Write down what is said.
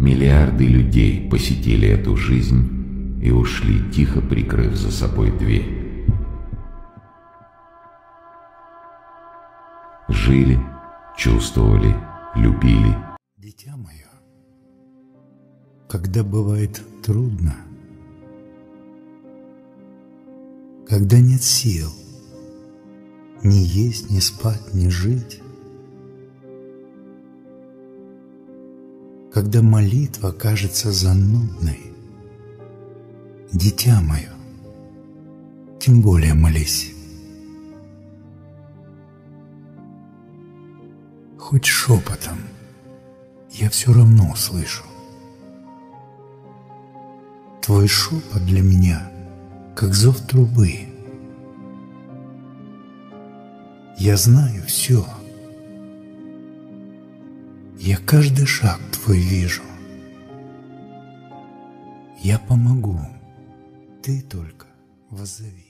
Миллиарды людей посетили эту жизнь и ушли, тихо прикрыв за собой дверь. Жили, чувствовали, любили. Дитя мое, когда бывает трудно, когда нет сил ни есть, ни спать, ни жить, когда молитва кажется занудной, дитя мое, тем более молись. Хоть шепотом, я все равно услышу. Твой шепот для меня, как зов трубы. Я знаю все. Я каждый шаг твой вижу. Я помогу, ты только воззови.